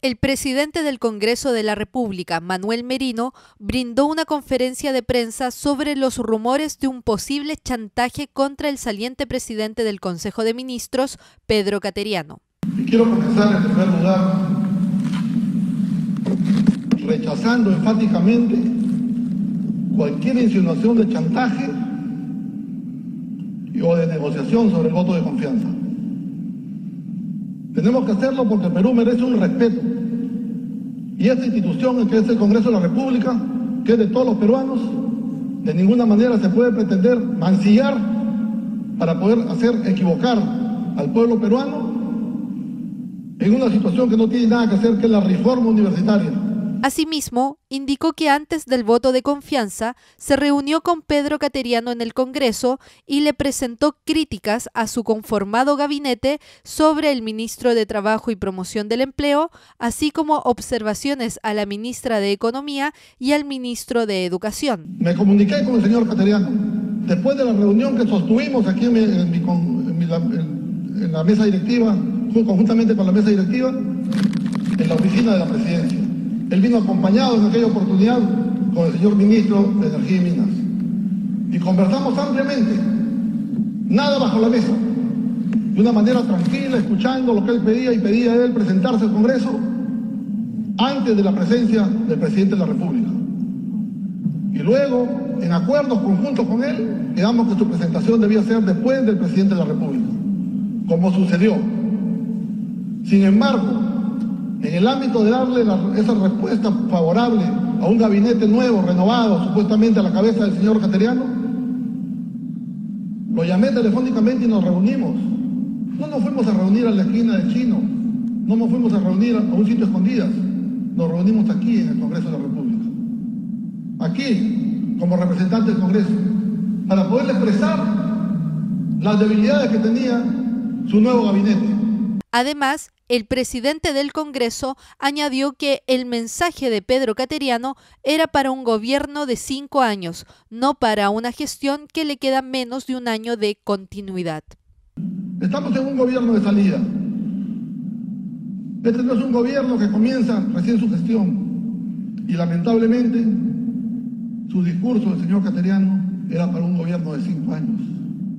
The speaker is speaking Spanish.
El presidente del Congreso de la República, Manuel Merino, brindó una conferencia de prensa sobre los rumores de un posible chantaje contra el saliente presidente del Consejo de Ministros, Pedro Cateriano. Quiero comenzar en primer lugar rechazando enfáticamente cualquier insinuación de chantaje o de negociación sobre el voto de confianza. Tenemos que hacerlo porque el Perú merece un respeto. Y esta institución, que es el Congreso de la República, que es de todos los peruanos, de ninguna manera se puede pretender mancillar para poder hacer equivocar al pueblo peruano en una situación que no tiene nada que hacer, que es la reforma universitaria. Asimismo, indicó que antes del voto de confianza se reunió con Pedro Cateriano en el Congreso y le presentó críticas a su conformado gabinete sobre el ministro de Trabajo y Promoción del Empleo, así como observaciones a la ministra de Economía y al ministro de Educación. Me comuniqué con el señor Cateriano después de la reunión que sostuvimos aquí en la mesa directiva, conjuntamente con la mesa directiva, en la oficina de la presidencia. Él vino acompañado en aquella oportunidad con el señor ministro de Energía y Minas. Y conversamos ampliamente, nada bajo la mesa, de una manera tranquila, escuchando lo que él pedía, y pedía a él presentarse al Congreso antes de la presencia del presidente de la República. Y luego, en acuerdos conjuntos con él, quedamos que su presentación debía ser después del presidente de la República, como sucedió. Sin embargo, en el ámbito de darle esa respuesta favorable a un gabinete nuevo, renovado, supuestamente a la cabeza del señor Cateriano, lo llamé telefónicamente y nos reunimos. No nos fuimos a reunir a la esquina del Chino, no nos fuimos a reunir a un sitio escondidas, nos reunimos aquí en el Congreso de la República. Aquí, como representante del Congreso, para poderle expresar las debilidades que tenía su nuevo gabinete. Además, el presidente del Congreso añadió que el mensaje de Pedro Cateriano era para un gobierno de 5 años, no para una gestión que le queda menos de un año de continuidad. Estamos en un gobierno de salida. Este no es un gobierno que comienza recién su gestión. Y lamentablemente, su discurso del señor Cateriano era para un gobierno de 5 años.